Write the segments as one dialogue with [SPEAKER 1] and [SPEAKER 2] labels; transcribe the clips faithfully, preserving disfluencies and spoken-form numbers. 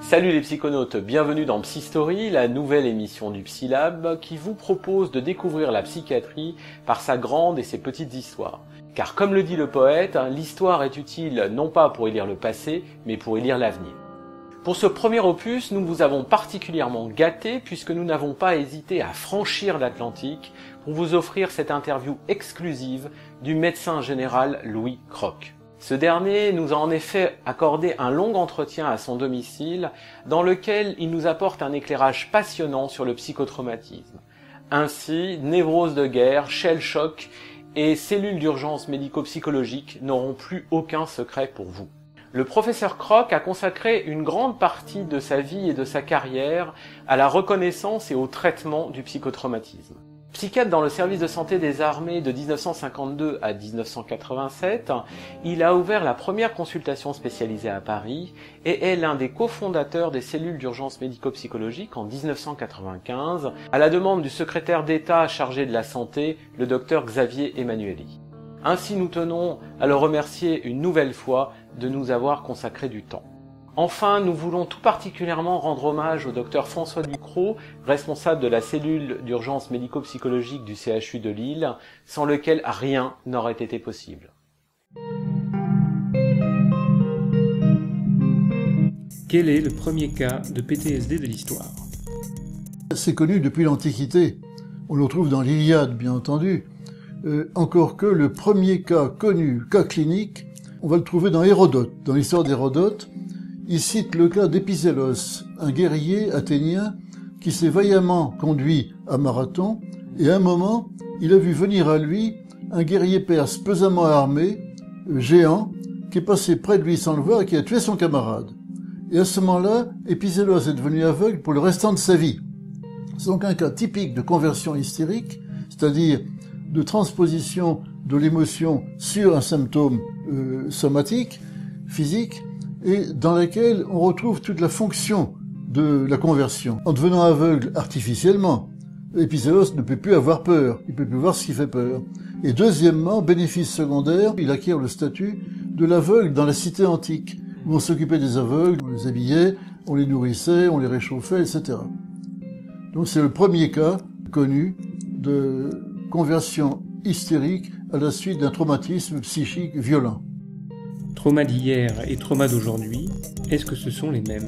[SPEAKER 1] Salut les psychonautes, bienvenue dans Psystory, la nouvelle émission du Psylab qui vous propose de découvrir la psychiatrie par sa grande et ses petites histoires. Car comme le dit le poète, l'histoire est utile non pas pour y lire le passé, mais pour y lire l'avenir. Pour ce premier opus, nous vous avons particulièrement gâté puisque nous n'avons pas hésité à franchir l'Atlantique pour vous offrir cette interview exclusive du médecin général Louis Croc. Ce dernier nous a en effet accordé un long entretien à son domicile dans lequel il nous apporte un éclairage passionnant sur le psychotraumatisme. Ainsi, névrose de guerre, shell shock et cellules d'urgence médico-psychologique n'auront plus aucun secret pour vous. Le professeur Croc a consacré une grande partie de sa vie et de sa carrière à la reconnaissance et au traitement du psychotraumatisme. Psychiatre dans le service de santé des armées de dix-neuf cent cinquante-deux à dix-neuf cent quatre-vingt-sept, il a ouvert la première consultation spécialisée à Paris et est l'un des cofondateurs des cellules d'urgence médico-psychologique en dix-neuf cent quatre-vingt-quinze, à la demande du secrétaire d'État chargé de la santé, le docteur Xavier Emmanuelli. Ainsi, nous tenons à le remercier une nouvelle fois de nous avoir consacré du temps. Enfin, nous voulons tout particulièrement rendre hommage au docteur François Ducrot, responsable de la cellule d'urgence médico-psychologique du C H U de Lille, sans lequel rien n'aurait été possible.
[SPEAKER 2] Quel est le premier cas de P T S D de l'histoire?
[SPEAKER 3] C'est connu depuis l'Antiquité. On le retrouve dans l'Iliade, bien entendu. Euh, encore que le premier cas connu, cas clinique, on va le trouver dans Hérodote. Dans l'histoire d'Hérodote, il cite le cas d'Épizélos, un guerrier athénien qui s'est vaillamment conduit à Marathon, et à un moment, il a vu venir à lui un guerrier perse pesamment armé, euh, géant, qui est passé près de lui sans le voir et qui a tué son camarade. Et à ce moment-là, Épizélos est devenu aveugle pour le restant de sa vie. C'est donc un cas typique de conversion hystérique, c'est-à-dire de transposition de l'émotion sur un symptôme euh, somatique, physique, et dans laquelle on retrouve toute la fonction de la conversion. En devenant aveugle artificiellement, Épizélos ne peut plus avoir peur, il ne peut plus voir ce qui fait peur. Et deuxièmement, bénéfice secondaire, il acquiert le statut de l'aveugle dans la cité antique, où on s'occupait des aveugles, on les habillait, on les nourrissait, on les réchauffait, et cetera. Donc c'est le premier cas connu de conversion hystérique à la suite d'un traumatisme psychique violent.
[SPEAKER 2] Trauma d'hier et trauma d'aujourd'hui, est-ce que ce sont les mêmes?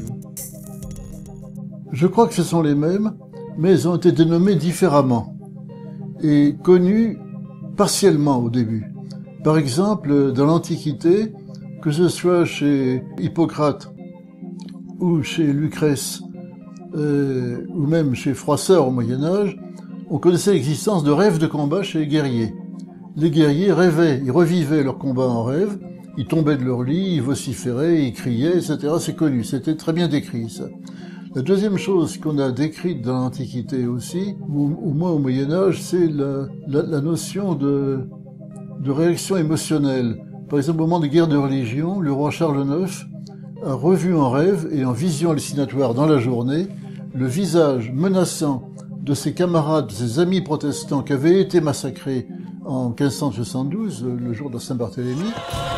[SPEAKER 3] Je crois que ce sont les mêmes, mais ils ont été dénommés différemment et connus partiellement au début. Par exemple, dans l'Antiquité, que ce soit chez Hippocrate ou chez Lucrèce, euh, ou même chez Froissart au Moyen-Âge, on connaissait l'existence de rêves de combat chez les guerriers. Les guerriers rêvaient, ils revivaient leur combat en rêve, ils tombaient de leur lit, ils vociféraient, ils criaient, et cetera. C'est connu, c'était très bien décrit, ça. La deuxième chose qu'on a décrite dans l'Antiquité aussi, ou au moins au Moyen-Âge, c'est la, la, la notion de, de réaction émotionnelle. Par exemple, au moment des guerres de religion, le roi Charles neuf a revu en rêve et en vision hallucinatoire dans la journée le visage menaçant de ses camarades, de ses amis protestants qui avaient été massacrés en quinze cent soixante-douze, le jour de Saint-Barthélemy.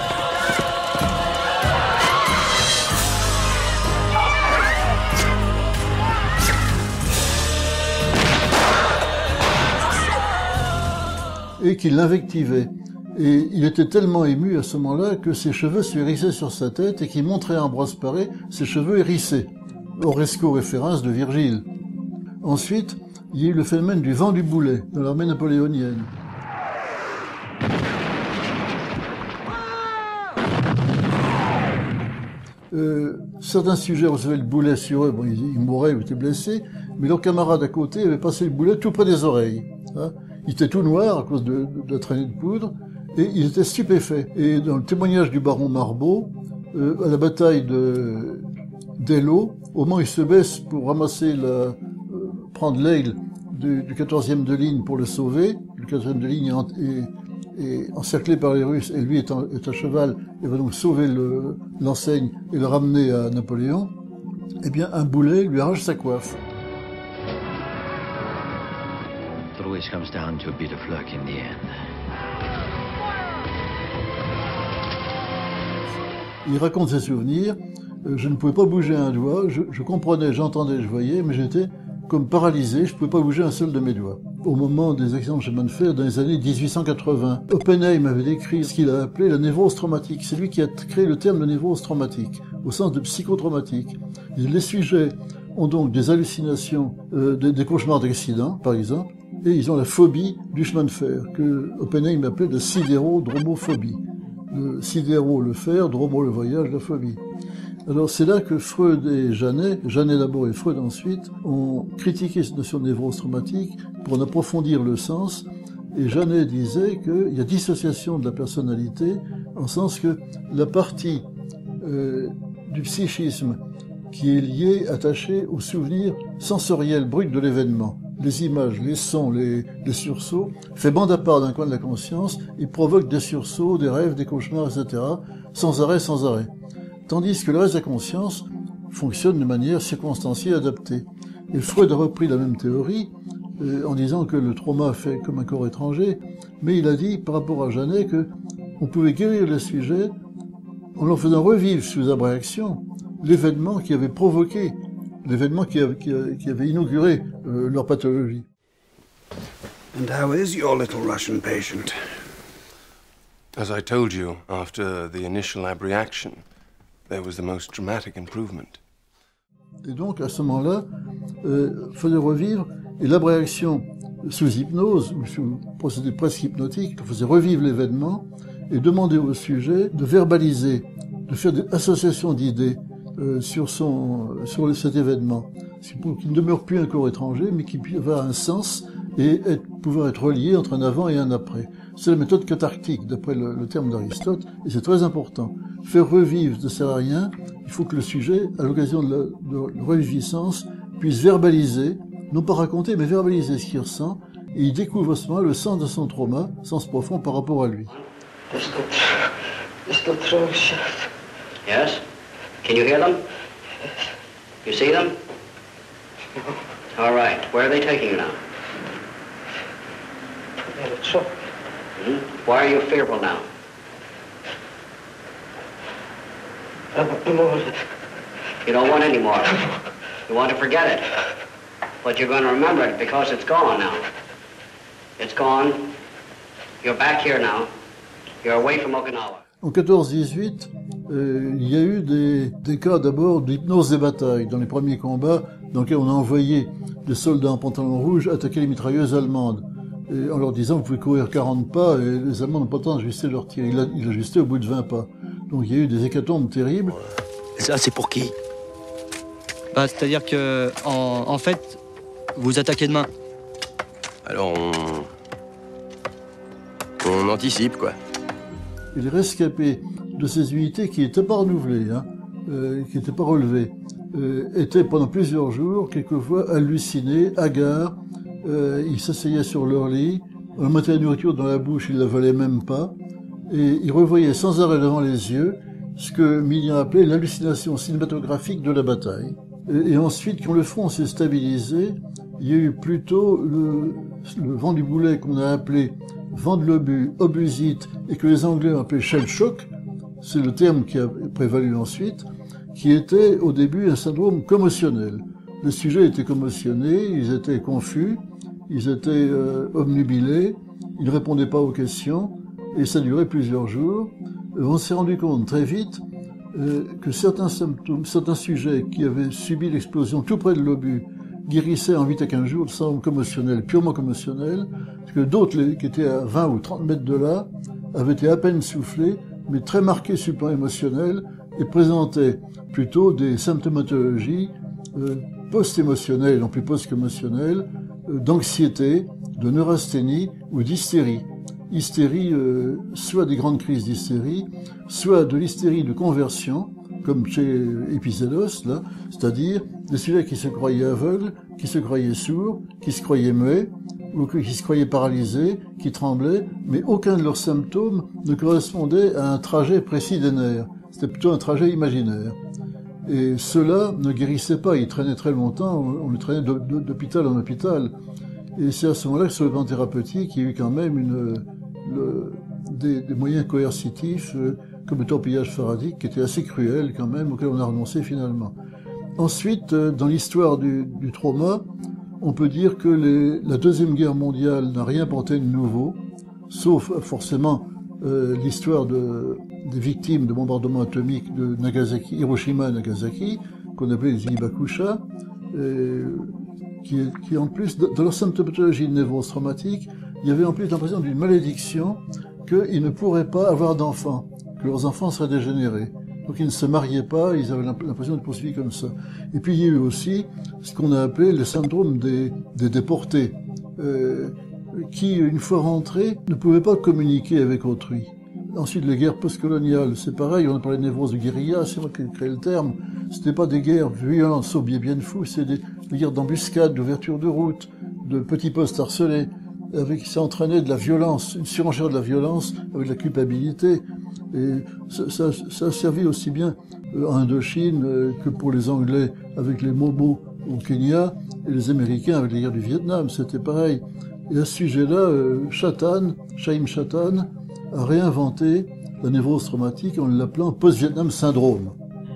[SPEAKER 3] Et qu'il l'invectivait. Et il était tellement ému à ce moment-là que ses cheveux se hérissaient sur sa tête et qu'il montrait à Ambroise Paré ses cheveux hérissés. Horresco référence de Virgile. Ensuite, il y a eu le phénomène du vent du boulet dans l'armée napoléonienne. Euh, certains sujets recevaient le boulet sur eux, bon, ils, ils mouraient ou étaient blessés, mais leur camarade à côté avait passé le boulet tout près des oreilles. Hein. Il était tout noir à cause de, de, de la traînée de poudre, et il était stupéfait. Et dans le témoignage du baron Marbeau, euh, à la bataille de d'Eylau, au moment où il se baisse pour ramasser la, euh, prendre l'aigle du, du quatorzième de ligne pour le sauver, le quatorzième de ligne est, est, est encerclé par les Russes, et lui est, en, est à cheval, et va donc sauver le, l'enseigne et le ramener à Napoléon, eh bien un boulet lui arrache sa coiffe.
[SPEAKER 4] It always comes down to a bit of luck in the end.
[SPEAKER 3] Il raconte ses souvenirs. Euh, je ne pouvais pas bouger un doigt, je, je comprenais, j'entendais, je voyais, mais j'étais comme paralysé, je ne pouvais pas bouger un seul de mes doigts. Au moment des accidents de chemin de fer, dans les années dix-huit cent quatre-vingts, Oppenheim avait décrit ce qu'il a appelé la névrose traumatique. C'est lui qui a créé le terme de névrose traumatique, au sens de psychotraumatique. Et les sujets ont donc des hallucinations, euh, des, des cauchemars d'accidents, par exemple, et ils ont la phobie du chemin de fer, que Oppenheim appelait la sidérodromophobie. Le sidéro, le fer, dromo, le voyage, la phobie. Alors c'est là que Freud et Janet, Janet d'abord et Freud ensuite, ont critiqué cette notion de névrose traumatique pour en approfondir le sens. Et Janet disait qu'il y a dissociation de la personnalité, en sens que la partie euh, du psychisme qui est liée, attachée au souvenir sensoriel brut de l'événement, les images, les sons, les, les sursauts, fait bande à part d'un coin de la conscience et provoque des sursauts, des rêves, des cauchemars, et cetera, sans arrêt, sans arrêt. Tandis que le reste de la conscience fonctionne de manière circonstanciée et adaptée. Et Freud a repris la même théorie euh, en disant que le trauma fait comme un corps étranger, mais il a dit par rapport à Janet que on pouvait guérir les sujets en leur faisant revivre sous abréaction l'événement qui avait provoqué, l'événement qui avait, qui avait, qui avait inauguré euh, leur pathologie.
[SPEAKER 5] And how is your little Russian patient?
[SPEAKER 6] As I told you, after the initial abreaction, there was the most dramatic improvement.
[SPEAKER 3] Et donc, à ce moment-là, euh, fallait revivre, et l'abréaction sous hypnose, ou sous procédé presque hypnotique, faisait revivre l'événement et demander au sujet de verbaliser, de faire des associations d'idées euh, sur son, sur cet événement, pour qu'il ne demeure plus un corps étranger, mais qu'il puisse avoir un sens et être, pouvoir être relié entre un avant et un après. C'est la méthode cathartique, d'après le, le terme d'Aristote, et c'est très important. Faire revivre ne sert à rien, il faut que le sujet, à l'occasion de la, de la reviviscence, puisse verbaliser, non pas raconter, mais verbaliser ce qu'il ressent, et il découvre à ce moment le sens de son trauma, sens profond par rapport à lui.
[SPEAKER 7] Yes? Can you hear them? You see them? All right. Where are they taking you now? Hmm? Why are you fearful now? You don't want any more. You want to forget it. But you're going to remember it because it's gone now. It's gone. You're back here now. You're away from Okinawa.
[SPEAKER 3] En quatorze dix-huit, euh, il y a eu des, des cas d'abord d'hypnose des batailles, dans les premiers combats, dans lesquels on a envoyé des soldats en pantalon rouge attaquer les mitrailleuses allemandes, et en leur disant vous pouvez courir quarante pas, et les Allemands n'ont pas le temps d'ajuster leur tir. Il a, il a ajusté au bout de vingt pas. Donc il y a eu des hécatombes terribles.
[SPEAKER 8] Ça, c'est pour qui?
[SPEAKER 9] Bah, c'est-à-dire que, en, en fait, vous attaquez de main.
[SPEAKER 8] Alors on... On anticipe, quoi.
[SPEAKER 3] Et les rescapés de ces unités qui n'étaient pas renouvelées, hein, euh, qui n'étaient pas relevées, euh, étaient pendant plusieurs jours, quelquefois hallucinés, hagards, euh, ils s'asseyaient sur leur lit, on leur mettait la nourriture dans la bouche, ils ne la valaient même pas, et ils revoyaient sans arrêt devant les yeux ce que Millien appelait l'hallucination cinématographique de la bataille. Et, et ensuite, quand le front s'est stabilisé, il y a eu plutôt le, le vent du boulet qu'on a appelé vent de l'obus, obusite, et que les Anglais ont appelé shell shock, c'est le terme qui a prévalu ensuite, qui était au début un syndrome commotionnel. Les sujets étaient commotionnés, ils étaient confus, ils étaient euh, obnubilés, ils ne répondaient pas aux questions, et ça durait plusieurs jours. On s'est rendu compte très vite euh, que certains symptômes, certains sujets qui avaient subi l'explosion tout près de l'obus guérissaient en huit à quinze jours de syndrome commotionnel, purement commotionnel, parce que d'autres qui étaient à vingt ou trente mètres de là avaient été à peine soufflés, mais très marqués sur le plan émotionnel, et présentaient plutôt des symptomatologies euh, post-émotionnelles, non plus post-émotionnelles, euh, d'anxiété, de neurasthénie ou d'hystérie. Hystérie, euh, soit des grandes crises d'hystérie, soit de l'hystérie de conversion, comme chez Épicélos, là, c'est-à-dire des sujets qui se croyaient aveugles, qui se croyaient sourds, qui se croyaient muets, ou qui se croyaient paralysés, qui tremblaient, mais aucun de leurs symptômes ne correspondait à un trajet précis des nerfs. C'était plutôt un trajet imaginaire. Et ceux-là ne guérissaient pas, ils traînaient très longtemps, on les traînait d'hôpital en hôpital. Et c'est à ce moment-là que sur le plan thérapeutique, il y a eu quand même une, le, des, des moyens coercitifs, comme le torpillage pharaonique, qui était assez cruel quand même, auquel on a renoncé finalement. Ensuite, dans l'histoire du, du trauma, on peut dire que les, la Deuxième Guerre mondiale n'a rien apporté de nouveau, sauf forcément euh, l'histoire de, des victimes de bombardements atomiques de Nagasaki, Hiroshima et Nagasaki, qu'on appelait les Ibakusha, euh, qui, qui en plus, dans leur symptomatologie de névrose traumatique, il y avait en plus l'impression d'une malédiction qu'ils ne pourraient pas avoir d'enfants, que leurs enfants seraient dégénérés. Donc ils ne se mariaient pas, ils avaient l'impression de poursuivre comme ça. Et puis il y a eu aussi ce qu'on a appelé le syndrome des, des déportés, euh, qui, une fois rentrés, ne pouvaient pas communiquer avec autrui. Ensuite, les guerres postcoloniales, c'est pareil, on a parlé de névrose de guérilla, c'est moi qui ai créé le terme. C'était pas des guerres violentes, sauf bien bien fou, c'est des, des guerres d'embuscade, d'ouverture de route, de petits postes harcelés, avec, ça entraînait de la violence, une surenchère de la violence, avec de la culpabilité. Et ça, ça, ça a servi aussi bien en Indochine que pour les Anglais avec les Momo au Kenya et les Américains avec les guerres du Vietnam, c'était pareil. Et à ce sujet-là, Chatan, Chaim Chatan, a réinventé la névrose traumatique en l'appelant post-Vietnam syndrome.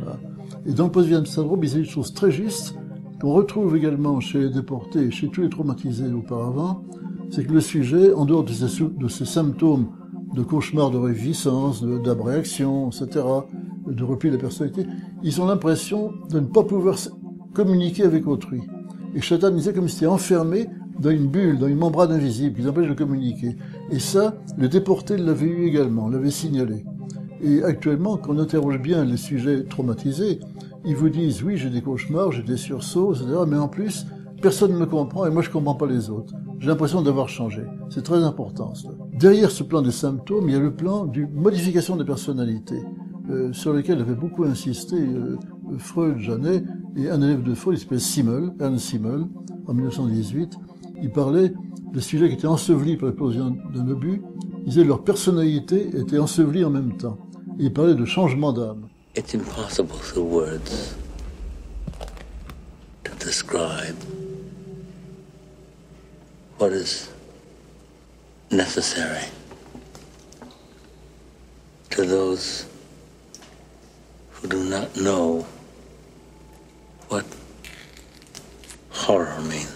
[SPEAKER 3] Et dans le post-Vietnam syndrome, il y a une chose très juste qu'on retrouve également chez les déportés et chez tous les traumatisés auparavant, c'est que le sujet, en dehors de ces, de ces symptômes de cauchemars de réviviscence, d'abréaction, et cetera, de repli de la personnalité, ils ont l'impression de ne pas pouvoir communiquer avec autrui. Et Chatan disait comme si c'était enfermé dans une bulle, dans une membrane invisible, qui les empêche de communiquer. Et ça, les déportés l'avaient eu également, l'avaient signalé. Et actuellement, quand on interroge bien les sujets traumatisés, ils vous disent, oui, j'ai des cauchemars, j'ai des sursauts, et cetera, mais en plus, personne ne me comprend et moi je ne comprends pas les autres. J'ai l'impression d'avoir changé. C'est très important, cela. Derrière ce plan des symptômes, il y a le plan d'une modification de personnalité, euh, sur lequel avait beaucoup insisté euh, Freud, Janet, et un élève de Freud, il s'appelait Simmel, Ernst Simmel, en mille neuf cent dix-huit. Il parlait des sujets qui étaient ensevelis par l'explosion d'un obus. Il disait que leur personnalité était ensevelie en même temps. Et il parlait de changement d'âme.
[SPEAKER 10] It's impossible through words to describe what is necessary to those who do not know what horror means.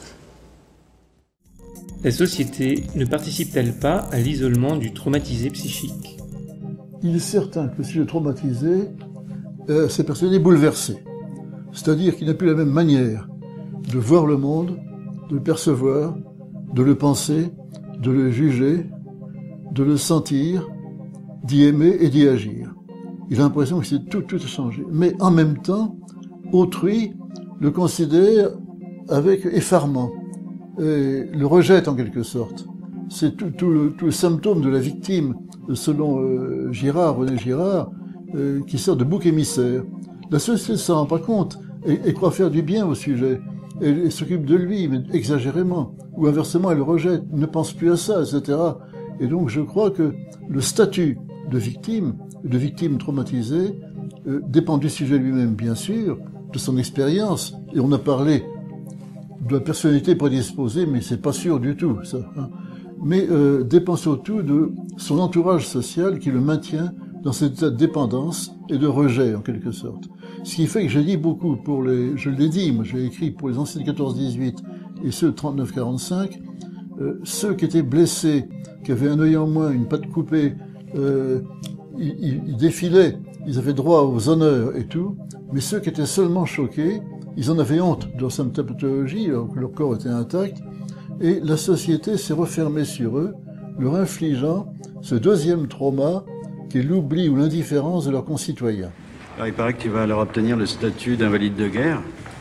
[SPEAKER 2] La société ne participe-t-elle pas à l'isolement du traumatisé psychique ?
[SPEAKER 3] Il est certain que le sujet traumatisé, euh, cette personne est bouleversée. C'est-à-dire qu'il n'a plus la même manière de voir le monde, de le percevoir, de le penser, de le juger, de le sentir, d'y aimer et d'y agir. Il a l'impression que c'est tout, tout a changé. Mais en même temps, autrui le considère avec effarement, et le rejette en quelque sorte. C'est tout, tout, le, tout le symptôme de la victime, selon euh, Girard, René Girard, euh, qui sert de bouc émissaire. La société ne s'en rend pas compte et, et croit faire du bien au sujet. Elle, elle s'occupe de lui, mais exagérément. Ou inversement, elle le rejette, ne pense plus à ça, et cetera. Et donc je crois que le statut de victime, de victime traumatisée, euh, dépend du sujet lui-même, bien sûr, de son expérience. Et on a parlé de la personnalité prédisposée, mais c'est pas sûr du tout, ça. Hein. Mais euh, dépend surtout de son entourage social qui le maintient dans cet état de dépendance et de rejet, en quelque sorte. Ce qui fait que j'ai dit beaucoup pour les... Je l'ai dit, moi j'ai écrit pour les anciens de quatorze dix-huit et ceux de trente-neuf quarante-cinq, euh, ceux qui étaient blessés, qui avaient un œil en moins, une patte coupée, euh, ils, ils, ils défilaient, ils avaient droit aux honneurs et tout, mais ceux qui étaient seulement choqués, ils en avaient honte de leur symptomatologie, alors que leur corps était intact, et la société s'est refermée sur eux, leur infligeant ce deuxième trauma qui est l'oubli ou l'indifférence de leurs concitoyens.
[SPEAKER 11] Alors, il paraît que tu vas leur obtenir le statut d'invalide de guerre.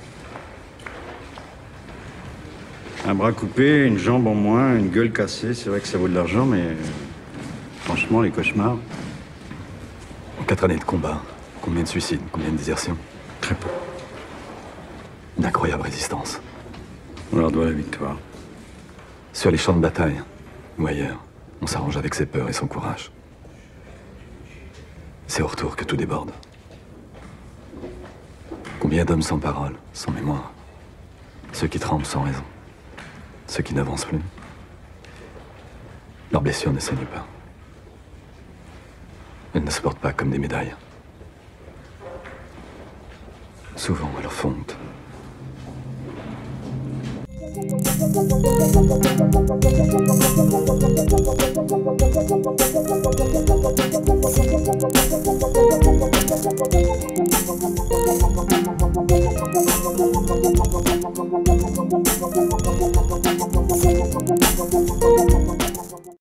[SPEAKER 11] Un bras coupé, une jambe en moins, une gueule cassée, c'est vrai que ça vaut de l'argent, mais franchement, les cauchemars...
[SPEAKER 12] En quatre années de combat, combien de suicides, combien de désertions?
[SPEAKER 11] Très peu.
[SPEAKER 12] Une incroyable résistance.
[SPEAKER 11] On leur doit la victoire.
[SPEAKER 12] Sur les champs de bataille, ou ailleurs, on s'arrange avec ses peurs et son courage. C'est au retour que tout déborde. Combien d'hommes sans parole, sans mémoire? Ceux qui tremblent sans raison. Ceux qui n'avancent plus. Leurs blessures ne saignent pas. Elles ne se portent pas comme des médailles. Souvent, elles leur font honte.
[SPEAKER 13] Thank you.